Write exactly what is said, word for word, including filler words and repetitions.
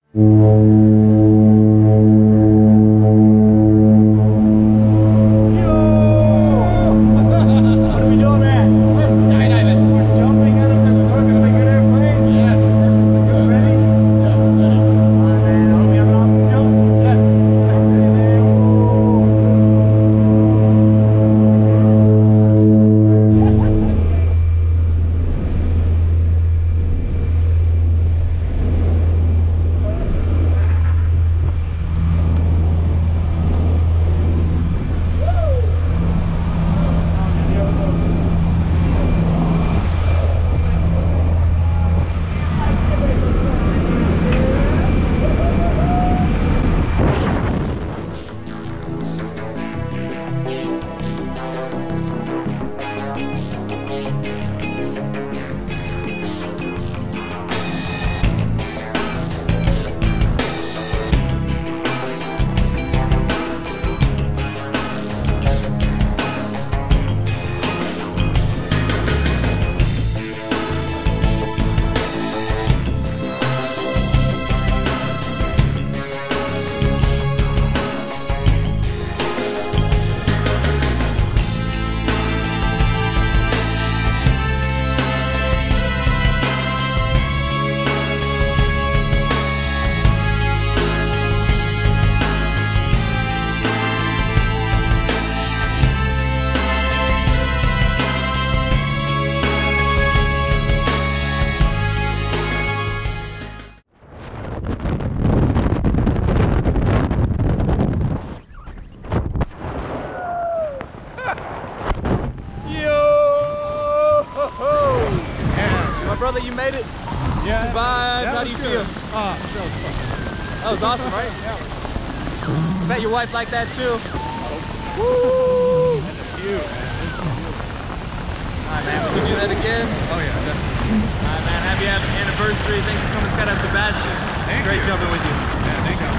Brother, you made it. You yeah, survived. How do you good. feel? Oh, that was fun. That was awesome, right? Yeah. Bet your wife liked that too. Woo! That's a few, man. Alright, man. We can do that again. Oh yeah, definitely. Alright, man. Happy anniversary. Thanks for coming, Skydive Sebastian. Thank Great you. jumping with you. Yeah, thank you.